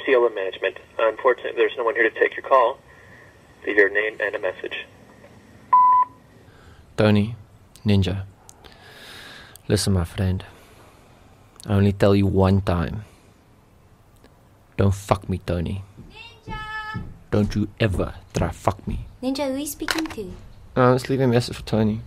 CLM management. Unfortunately, there's no one here to take your call. Leave your name and a message. Tony, Ninja. Listen, my friend. I only tell you one time. Don't fuck me, Tony. Ninja! Don't you ever try fuck me. Ninja, who are you speaking to? Let's leave a message for Tony.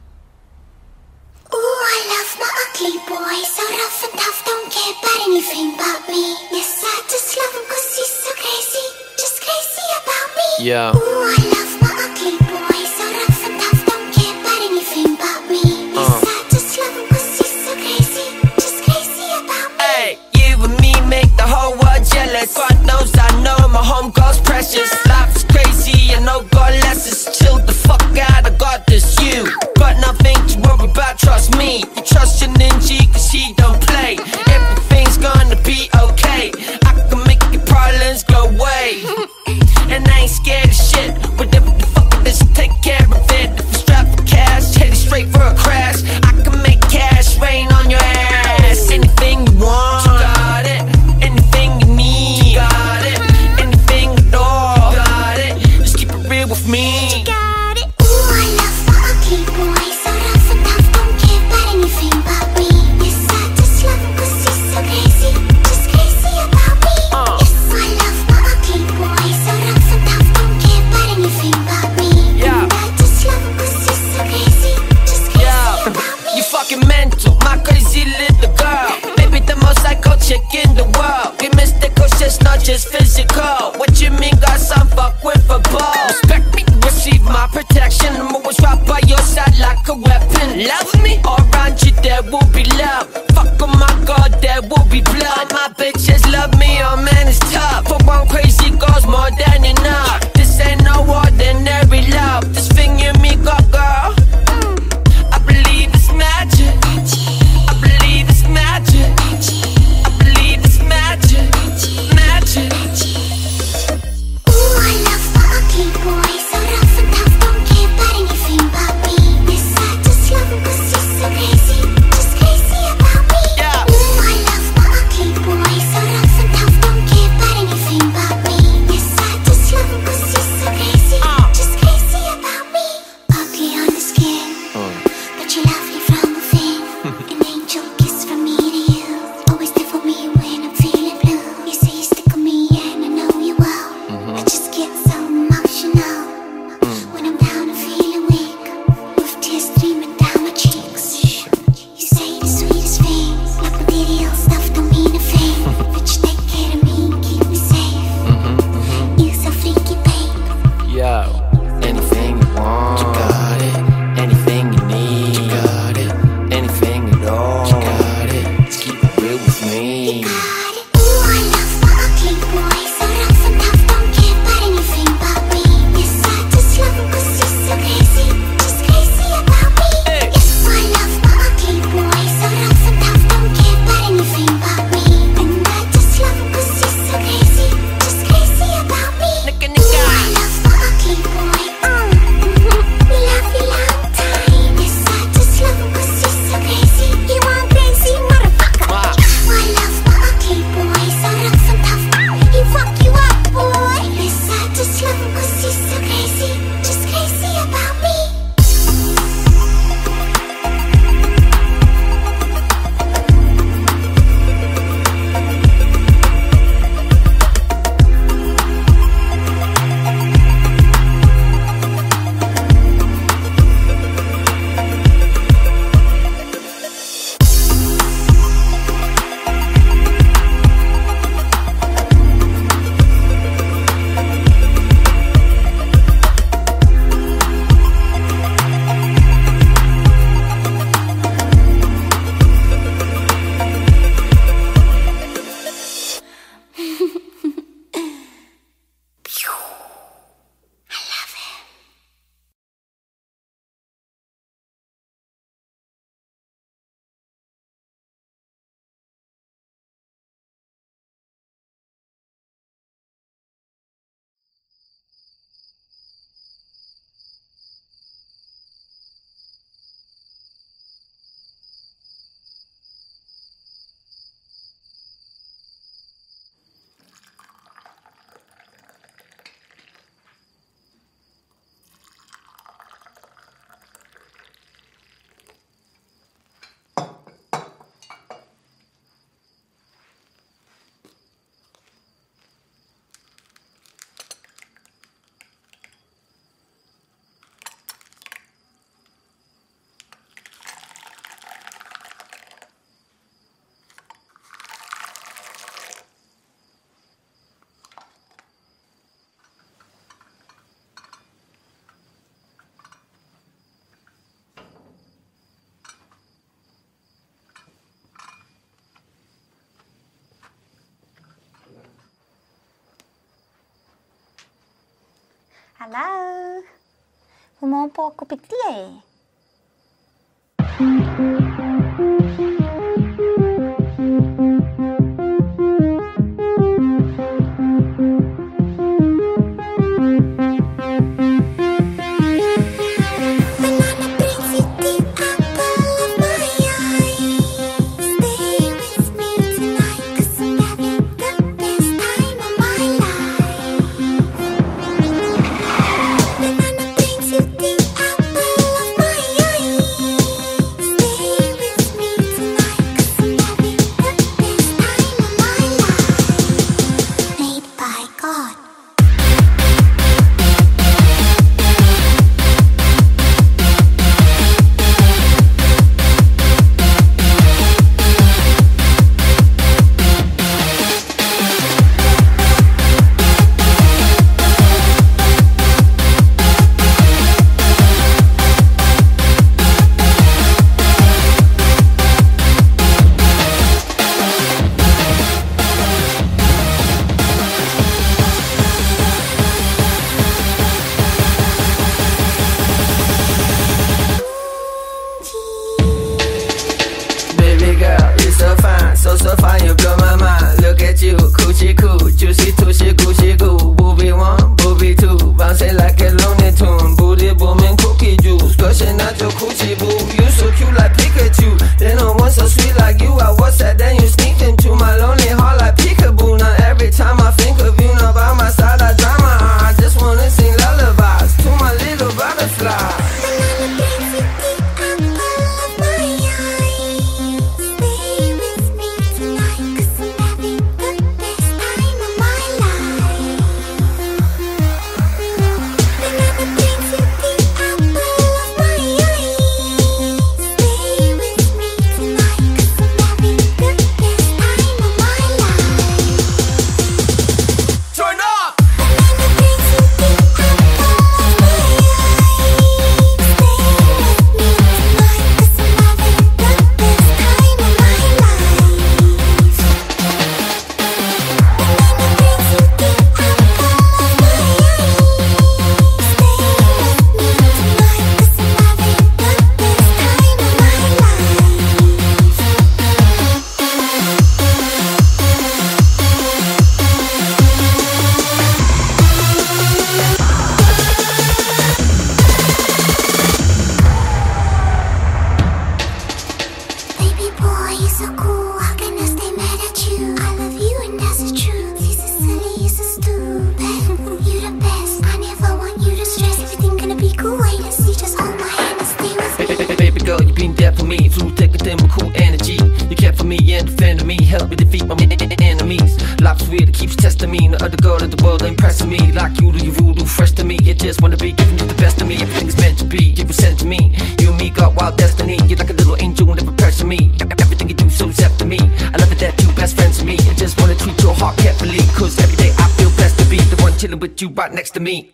Ooh, I love my ugly boy, so rough and tough, don't care about anything but me. Yes, I just love him cause he's so crazy, just crazy about me. Yeah. Ooh, I love my ugly boy, so rough and tough, don't care about anything but me. Yes, I just love him cause he's so crazy, just crazy about me. Hey, you and me make the whole world jealous. God knows I know my home girl's precious. Life's crazy and no God lessons. Chill the fuck out, I got this. You got nothing to worry about, trust me. You trust your ninja cause he don't play. Everything's gonna be okay. I can make your problems go away. And I ain't scared of shit. Whatever the fuck it is, take care of it. If you strap for cash, heading straight for a crash. I can make cash rain on your ass. Anything you want, you got it. Anything you need, you got it. Anything at all, you got it. Just keep it real with me. Got it. Ooh, I love my ugly boy, so rough and tough, don't care about anything but me. Yes, I just love him cause he's so crazy, just crazy about me. Yes, I love my ugly boy, so rough and tough, don't care about anything but me. Yeah. And I just love him cause he's so crazy, just crazy about me. You fucking mental, my crazy little girl. Maybe the most psycho chick in the world. We mystical shit's not just physical. What you mean got some fuck with a ball? Respect me, receive my protection. I'm always right by your side like a weapon. Love me, all around you there will be love. Fuck oh my god, there will be blood. My bitches love me, oh man it's tough. For one crazy girl's more than enough. This ain't no ordinary love. This thing you me got, girl. I believe it's magic. I believe it's magic. I believe it's magic. Magic. Ooh, I love my ugly boy, so rough and tough, don't care about anything but me. Yes, I just love him cause he's so crazy, just crazy about me. Yeah. Ooh, I love my ugly boy, Hello. Mau po aku piti so fine, you blow my mind. Look at you, coochie cool, juicy tushy, coochie goo. Booby 1, booby 2, bouncing like a Looney Tune. Booty booming, cookie juice, gushing out your coochie boo. You so cute like Pikachu, then no one so sweet like you. I was sad, then you sneaked into my lonely heart like peekaboo. Now every time I think of you, now by my side I dry my eye. I just wanna sing lullabies to my little butterfly. Help me defeat my enemies. Life's weird, it keeps testing me. No other girl in the world impressing me like you do. You voodoo fresh to me. You just wanna be giving you the best of me. Everything is meant to be. You were sent to me. You and me got wild destiny. You're like a little angel, never pressure me. Everything you do so zep to me. I love it that you best friends to me. I just wanna treat your heart carefully. Cause every day I feel blessed to be the one chilling with you right next to me.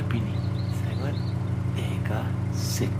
opini. Sangat mega sick.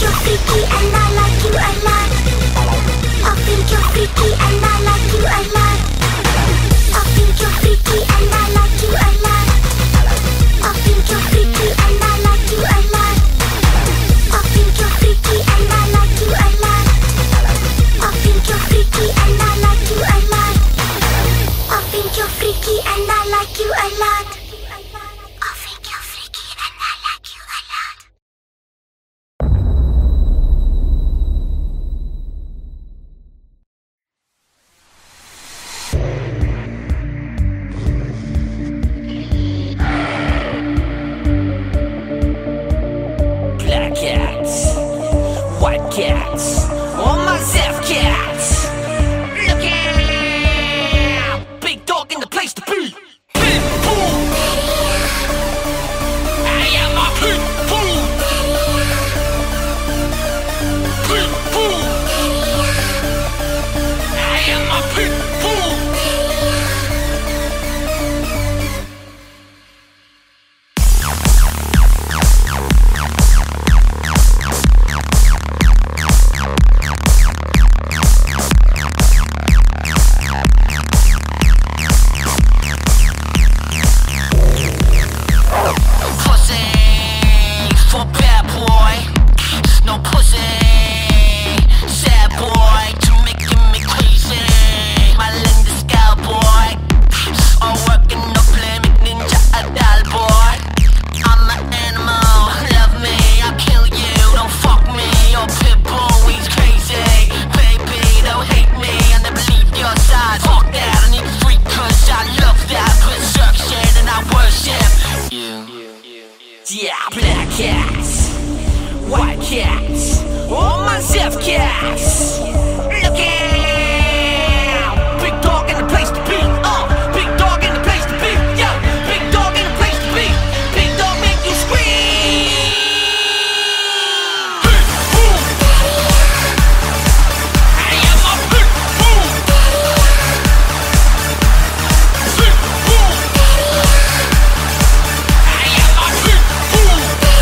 freaky and I like you a lot. nice. Look out! Big dog in the place to be. Big dog in the place to be. Yeah, big dog in the place to be. Big dog make you scream. Big boom. I am a big boom. Big boom. I am a big boom.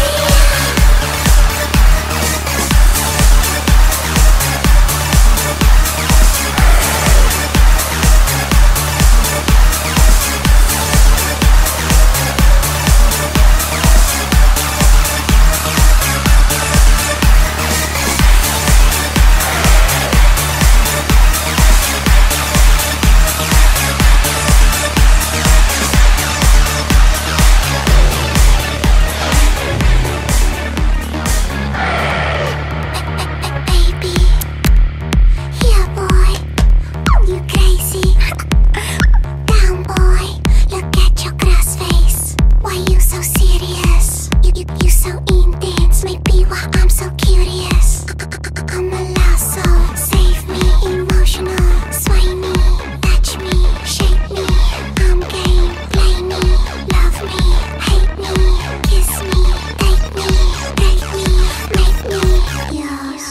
Baby, yeah boy, you crazy? Down boy, look at your grass face. Why you so serious? You so intense, maybe why I'm so curious. I'm a lasso, save me, emotional, sway me, touch me, shape me. I'm game, play me, love me, hate me, kiss me, take me, break me, make me yours.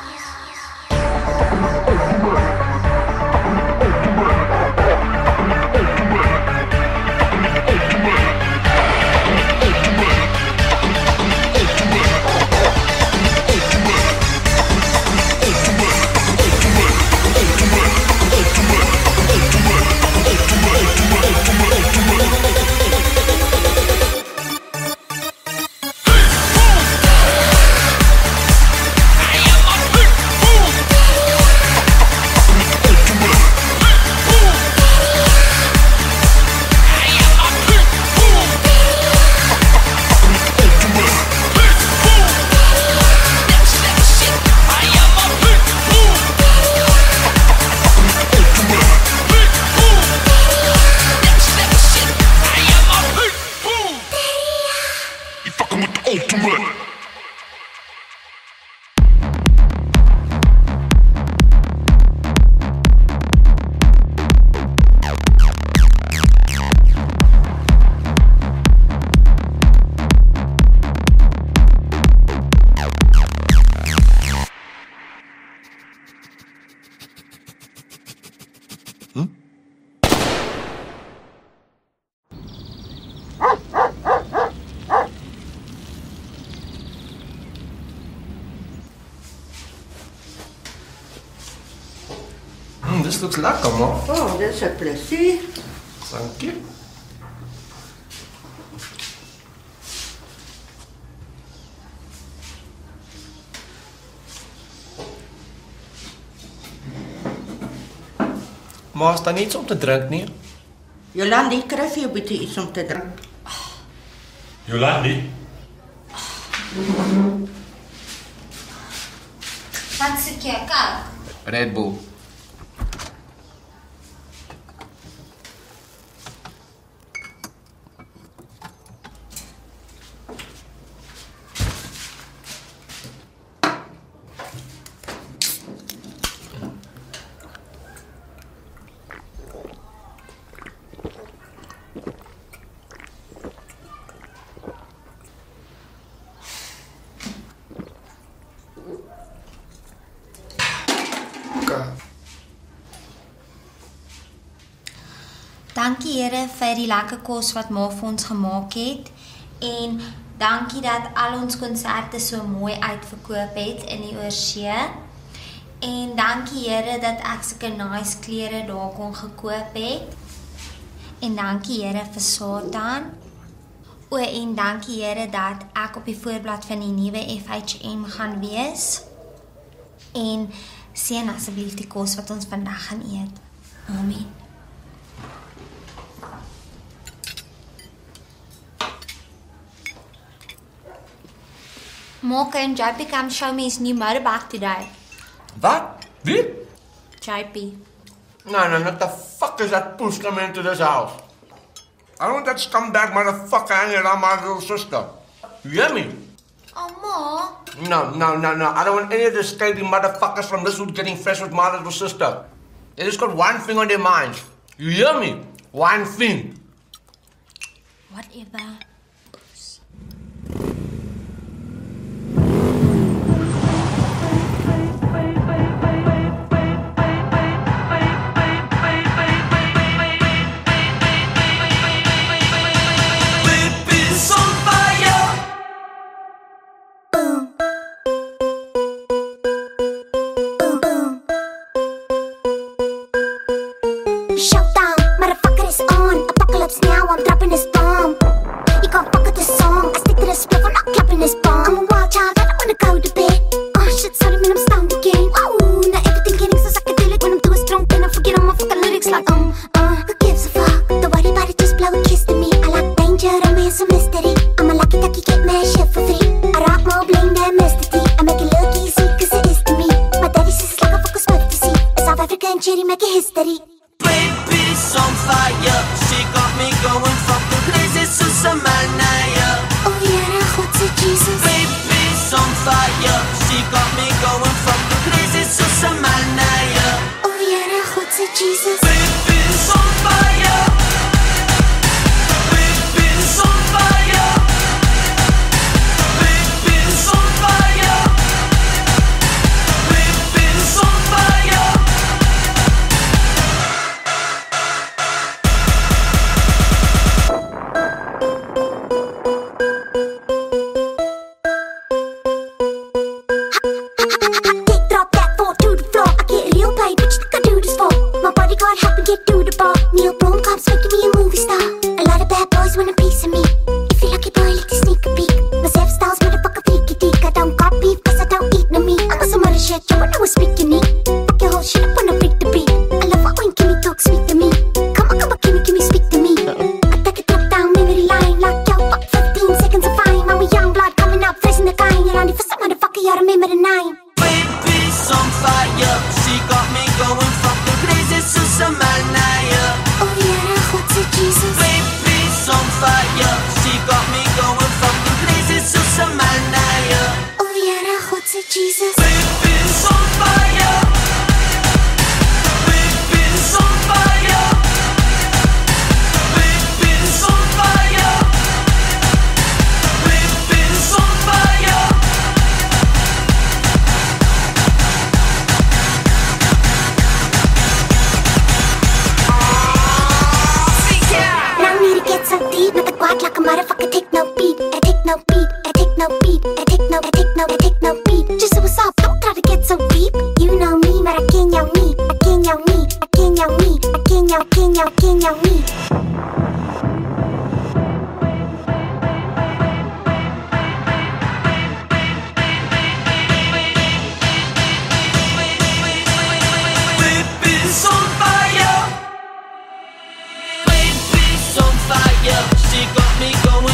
This looks lekker, man. Oh, dis 'n plesier. Thank you. Maar is daar niets om te drink nie? Jolandi, kry vir jou bietjie iets om te drink. Jolandi? Wat soek jy, Coke? Red Bull. Dankie Here vir die lekker kos wat ma vir ons gemaak het en dankie dat al ons konserte so mooi uitverkoop het in die oorsee. En dankie Here dat ek sulke nice klere daar kon gekoop het. En dankie Here vir Satan. O, en dankie Here dat ek op die voorblad van die nuwe FHM gaan wees. En seën asseblief die kos wat ons vandag gaan eet. Amen. Mocha and JP come show me his new motorbike today. What? Wie? JP. No, what the fuck is that puss coming into this house? I don't want that scumbag motherfucker hanging around my little sister. You hear me? Oh, Ma. No. I don't want any of the scaly motherfuckers from this hood getting fresh with my little sister. They just got one thing on their minds. You hear me? One thing. Whatever. Showdown, motherfucker is on. Apocalypse now, I'm dropping this bomb. You can't fuck with this song. I stick to this spliff, I'm not clapping this bomb. I'm a wild child, I don't wanna go to bed. Oh shit, sorry man, I'm stoned again. Whoa, now everything getting so psychedelic. When I'm too drunk, then I forget all my fucking lyrics like who gives a fuck? Don't worry about it, just blow a kiss to me. I like danger, romance, and mystery. I'm a lucky ducky, get mad shit for free. I rock more bling than Mr. T. I make it look easy, cause it is to me. My daddy says it's like a fucking smoke to see. A South African cherry making history. Baby's on fire, she got me going fucking crazy, Susamanaya. Oh yeah, what's it, Jesus? Baby's on fire, she got me going fucking crazy, Susamanaya. Oh yeah, what's it, Jesus? Baby's on fire. Baby's on fire. Baby's on fire. Baby's on fire. Drop that 4 to the floor. I get real paid, what you think I do this for? My bodyguard help me get to the bar. Neil Blomkamp's making me a movie star. A lot of bad boys want a piece of me. If you lucky boy, like to sneak a peek. My self style's motherfucker freaky deek. I don't got beef cause I don't eat no meat. I got some other shit, you wanna speak unique. Fuck your whole shit up when I freak the beat. I love it when Kimmy talk sweet to me. Come on, Kimmy, speak to me. I take a trip down memory line. Like yo, fuck 15 seconds of fine. I'm a young blood coming up, facing the guy. You're on it for some motherfucker, you remember the name. Baby's on fire, she got me going fucking crazy, Susamanaya. Oh yeah, what's it, Jesus? Baby's on fire, she got me going fucking crazy, Susamanaya. Oh yeah, what's it, Jesus? Baby's on fire. Baby's on fire. Baby's on fire. Baby's on fire. Now I need to get so deep, not the quad like a motherfucker. Take no beat, I take no beat, I take no beat, I take no beat. Just so what's up, don't try to get so deep. You know me, but I can't yell me, I can't yell me, I can't yell me, I can't yell me. Baby's on fire. Baby's on fire. She got me going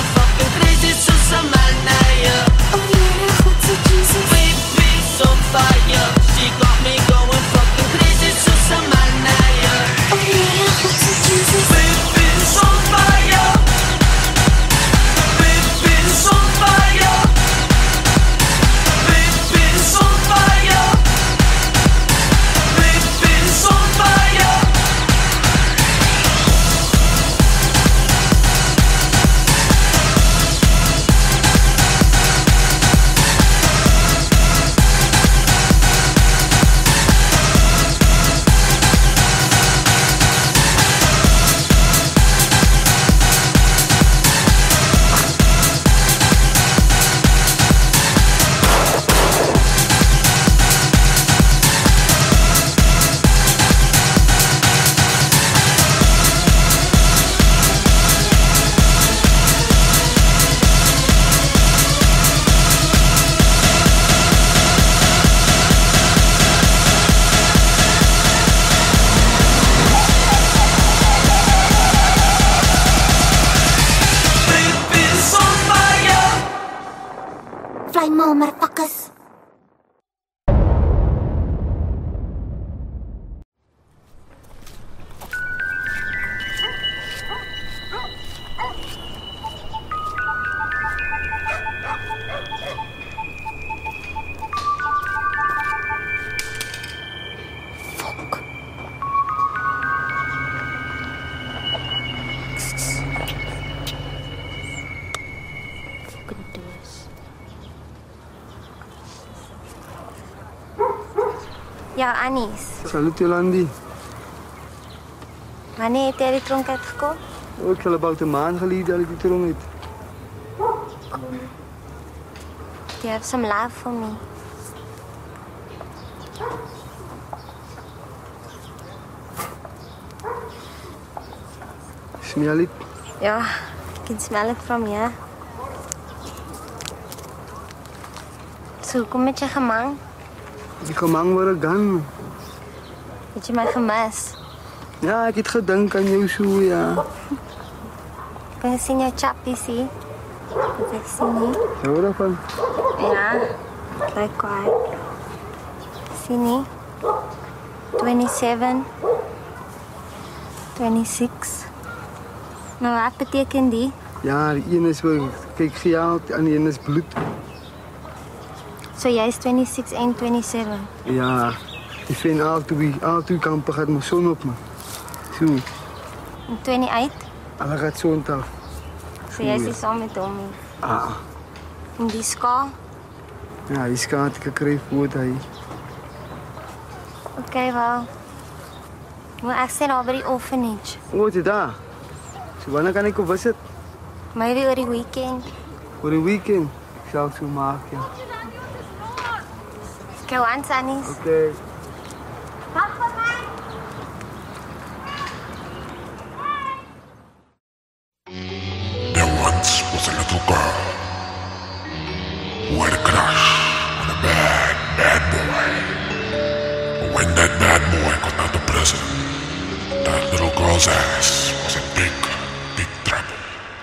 jou Annies. Salut Jolandi. Wanneer het jy uit die tronk uitgekom? Ek sal about 'n maand gelede uit die tronk uit. Do you have some love for me? Smell it? Ja, I can smell it from here. So, kom met jy gemang? Die gemang word gaan. Het jy my gemis? Ja, ek het gedink aan jou so, ja. Kan jy sien jou chappies hier? Wat ek sien nie? Hou daarvan? Ja, lyk kwaai. Sien nie? 27, 26. Nou, wat beteken die? Ja, die een is wel, kyk geld en die een is bloed. So jy is 26 en 27? Ja, ik vind altijd kampen gaat mijn zon op, man. Zo. En 28? Alle gaat zo'n taf. So jy is nie saam met hom nie? Ah. En die ska? Ja, die ska had ik gekregen voor hij. Oké, wel. Maar ek sê daar by die orphanage. O, dit daar. So wanneer kan ik op visit? Maybe oor die weekend. Voor een weekend? Ik zou het zo maken, ja. Okay, once, Annies. Oké. Wag vir my. There once was a little girl who had a crush on a bad boy. But when that bad boy got out of prison, that little girl's ass was in big trouble.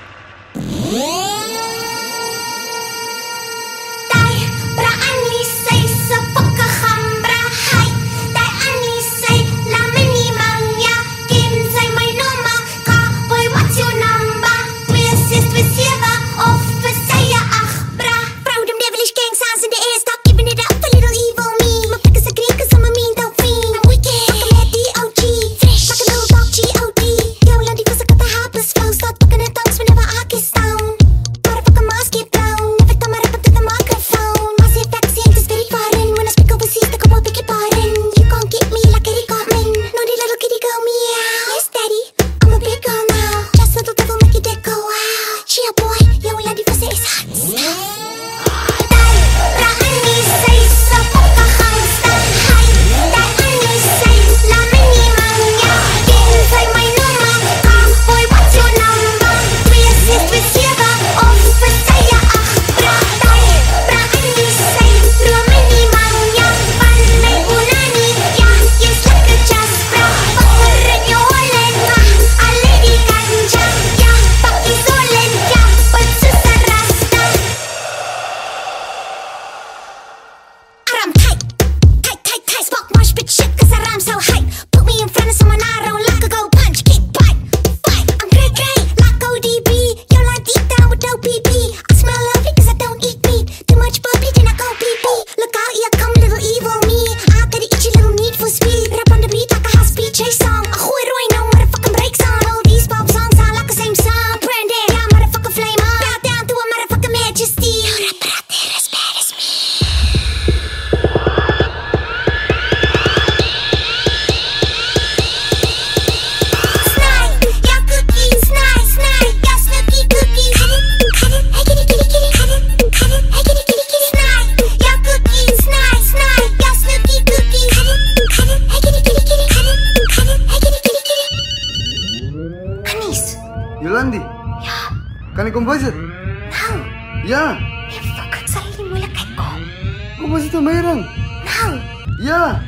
Jolandi? Ja. Kan ik kom visit? Nou. Ja. Nee, fuck, ek sal nie moeilikheid kom. Kom visit met mij dan? Nou. Ja.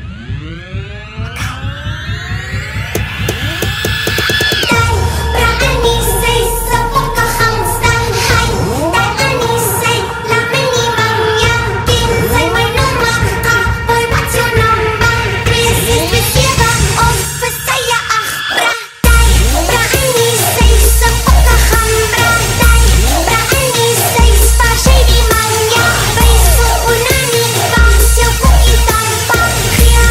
Unani, bang, seu cookie, bang, bang.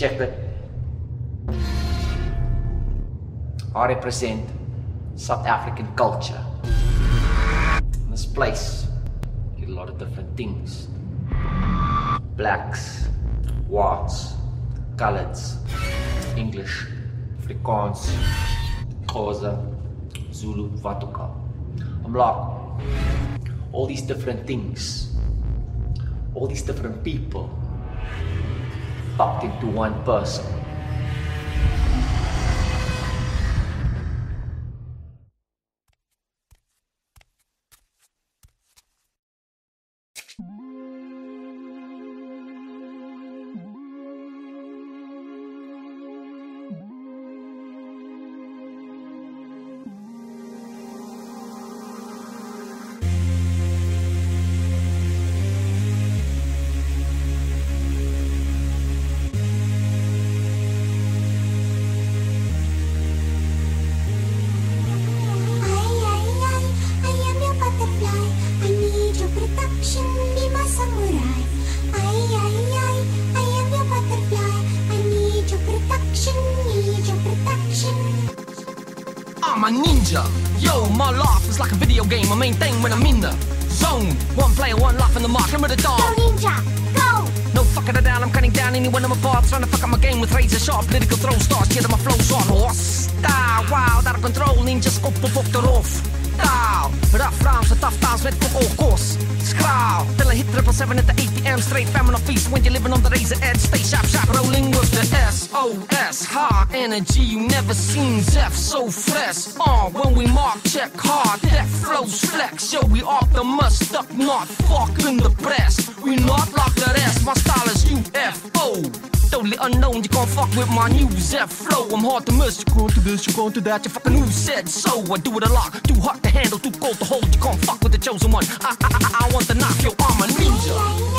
Check it. I represent South African culture. In this place, you get a lot of different things. Blacks, whites, coloreds, English, Afrikaans, Xhosa, Zulu, wat ook al. I'm like, all these different things, all these different people, packed into one person. I'm a ninja. Yo, my life is like a video game. My main thing when I'm in the zone. One player, one life in the mark. Remember the dog. Go ninja, go! No fucking it down. I'm cutting down any one of my parts. Trying to fuck up my game with razor sharp political throw stars. Get my flows on horse. Style, wild, out of control. Ninjas kop op erop. Style, rough rounds with tough times met voor all course. Skraal, till I hit 777 at the 8 p.m. Straight famine of feast when you're living on the razor edge. Stay sharp, sharp, rolling with the SOS. High energy, you never seen Zeph so fresh. When we mark, check hard, that flows flex. Yo, we optimus, stuck, not fucking the press. We not like the rest, my style is UFO. Totally unknown, you can't fuck with my new Zeph flow. I'm hard to miss, you can't do this, you can't do that. You fucking who said so? I do it a lot, too hot to handle, too cold to hold. You can't fuck with the chosen one. I want to knock your arm a ninja.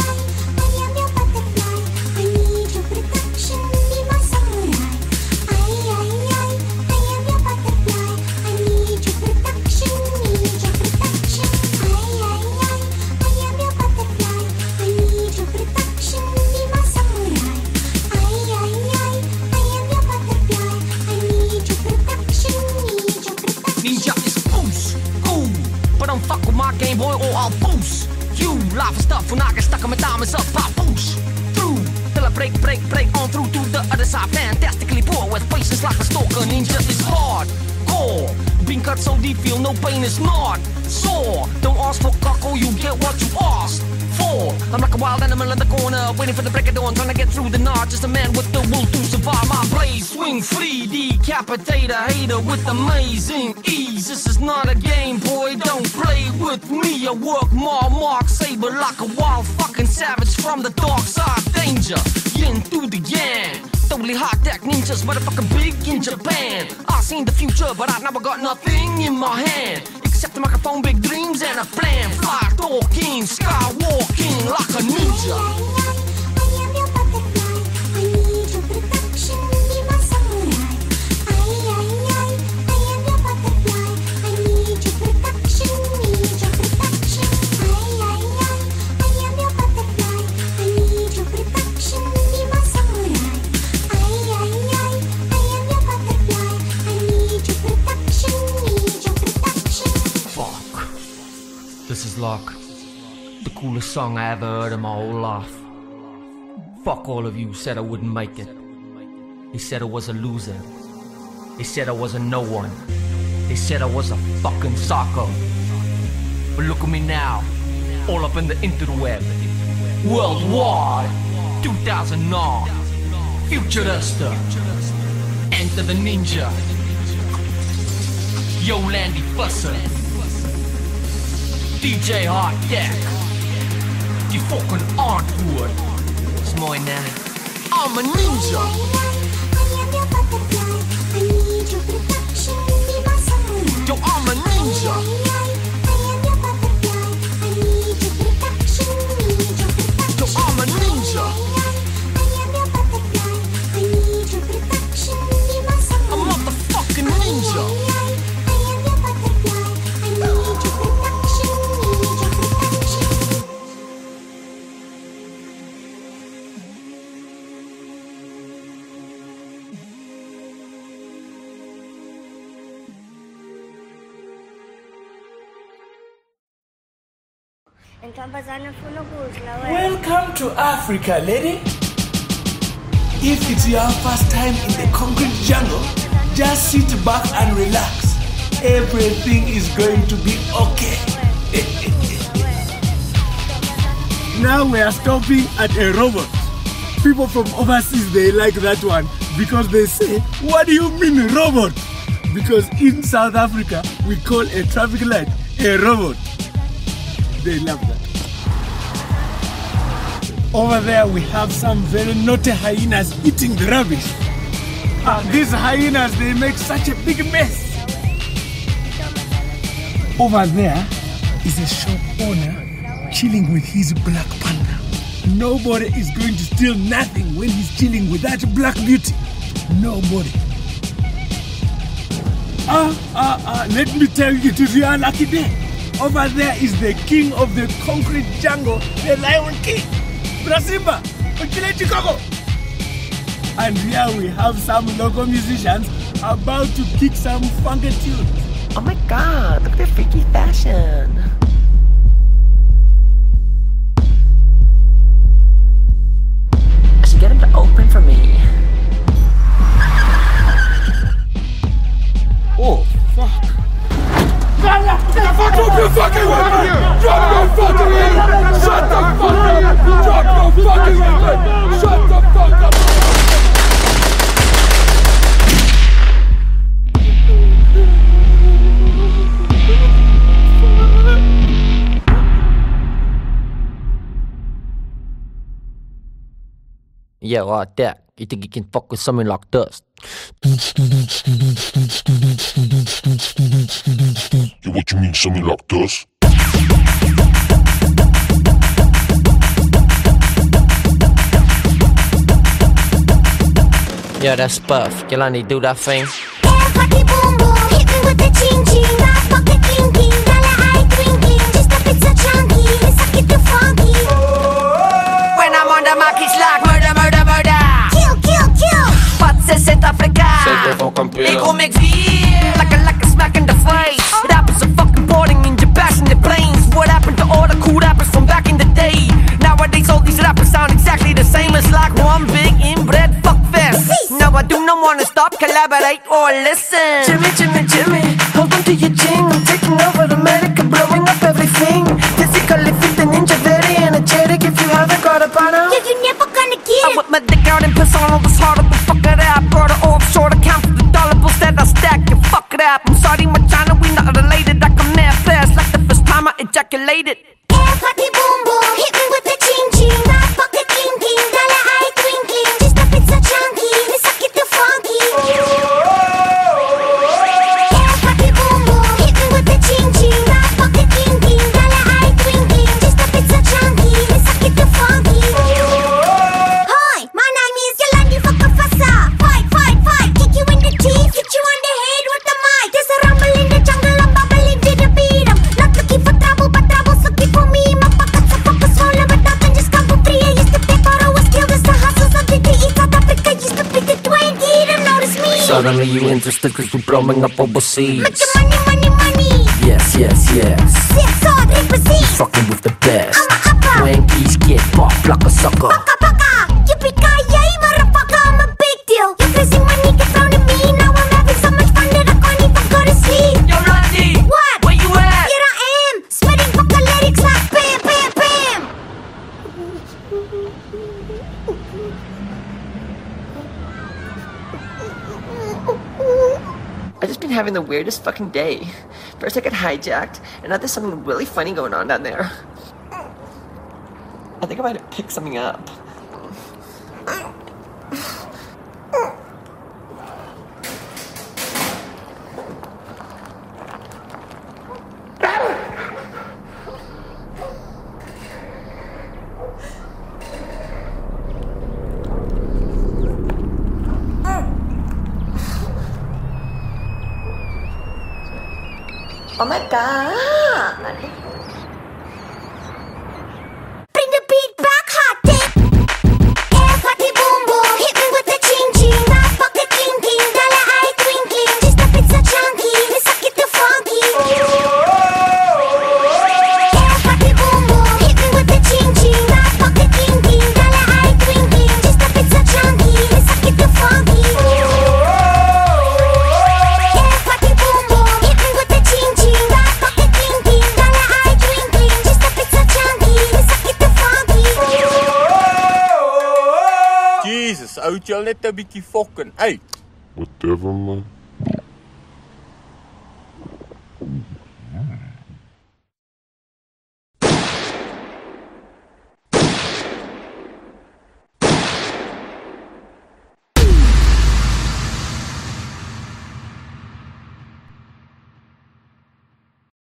Game boy or I'll boost you. Live stuff when I get stuck on my diamonds up, I boost through till I break on through to the other side. Fantastically poor with patience like a stalker. Ninja is hardcore. Being cut so deep, feel no pain is not sore. Don't ask for cockle, you get what you asked for. I'm like a wild animal in the corner, waiting for the break of dawn, trying to get through the night. Just a man with the will to survive. My blade swing free, decapitate a hater with amazing ease. This is not a game, boy, don't play with me. I work my mark saber like a wild fucking savage from the dark side. Danger, yin through the yang. Totally high tech ninjas, motherfucking big in Japan. I seen the future, but I never got nothing in my hand except a microphone, big dreams, and a plan. Fly talking, skywalking like a ninja. This is like the coolest song I ever heard in my whole life. Fuck all of you who said I wouldn't make it. They said I was a loser. They said I was a no one. They said I was a fucking psycho. But look at me now, all up in the interweb. Worldwide, 2009, Futurista, Enter the Ninja, Yo Landy Fusser, DJ Hard Deck, die fucking antwoord is mooi, ne? I'm a ninja. Yo, I'm a ninja. Yo, I'm a ninja. I'm a motherfucking ninja. Welcome to Africa, lady. If it's your first time in the concrete jungle, just sit back and relax. Everything is going to be okay. Now we are stopping at a robot. People from overseas, they like that one because they say, what do you mean robot? Because in South Africa, we call a traffic light a robot. They love that. Over there, we have some very naughty hyenas eating the rubbish. These hyenas, they make such a big mess. Over there is a shop owner chilling with his black panda. Nobody is going to steal nothing when he's chilling with that black beauty. Nobody. Let me tell you, it is your lucky day. Over there is the king of the concrete jungle, the Lion King, Brasimba, Okile Chicago. And here we have some local musicians about to kick some funky tunes. Oh my god, look at their freaky fashion. I should get him to open for me. Oh, fuck. Drop your fucking weapon! Drop your fucking weapon! Shut the fuck up! Drop your fucking weapon! Shut the fuck up! Yeah, like that. You think you can fuck with something like this? Yeah, what you mean, something like this? Yeah, that's Puff. Jelani, do that thing. Party boom boom, hit me with the ching ching. Rock pocket king king, dollar eye twinkling. Just a bit so chunky, let's get the funky. When I'm on the mic, it's like murder, murder, murder. Kill, kill, kill. Wat ze Zuid-Afrika. Ik kom ik weer. Like a smack in the face. Rappers are fucking boarding in your passenger planes. What happened to all the cool rappers from back in the day? Nowadays all these rappers sound exactly the same. It's like one big inbred fuck fest. No, I do not wanna stop, collaborate or listen. Jimmy, Jimmy, Jimmy, hold on to your chin. I'm taking over America, blowing up everything. Physically fit and ninja, very energetic. If you haven't got a partner, Yeah, you're never gonna get. I whip my dick out in persona, was harder to fuck it up. Brought her offshore to count for the dollar bills that I stack. You fuck it up. I'm sorry, my China, we not related. I come there fast, like the first time I ejaculated. Party boom boom, hit me with the ching ching. Rock pocket king king, dollar eye twinkling. Just a bit so chunky, let's get the funky. Party boom boom, hit me with the ching ching. Rock pocket king king, dollar eye twinkling. Just a bit so chunky, let's get the funky. Hi, my name is Yolandi Fakafasa. Fight, fight, fight, kick you in the teeth, hit you on the head with the mic. There's a rumble in the jungle, I'm bubbling to the beat. I'm not looking for trouble, but trouble's looking for me. My pockets are focused, swollen, but nothing just come for free. I used to pay for always kill this the hustles of the day. South Africa used to be the 20, don't notice me. Suddenly you interested cause we're blowing up overseas. Make your money, money, money. Yes, yes, yes. Six hard, represent. Fucking with the best. I'm a upper. Wankies get popped like a sucker. Baka, baka. Yippee-ki-yay, motherfucker, I'm a big deal. Your crazy money gets thrown at me. Now I'm having so much fun that I can't even go to sleep. Yo, Randy. What? Where you at? Here I am, spitting fucking lyrics like bam, bam, bam. I've just been having the weirdest fucking day. First I got hijacked, and now there's something really funny going on down there. I think I might have picked something up. oh my god. Bring the beat back, hot dick. Party boom boom, hit me with the ching ching. Rock pocket king king, dollar eye twinkling. Just a bit so chunky, let's get the funky. Party boom boom, Jesus, ou het jy al net 'n bietjie fucking uit. Whatever, man.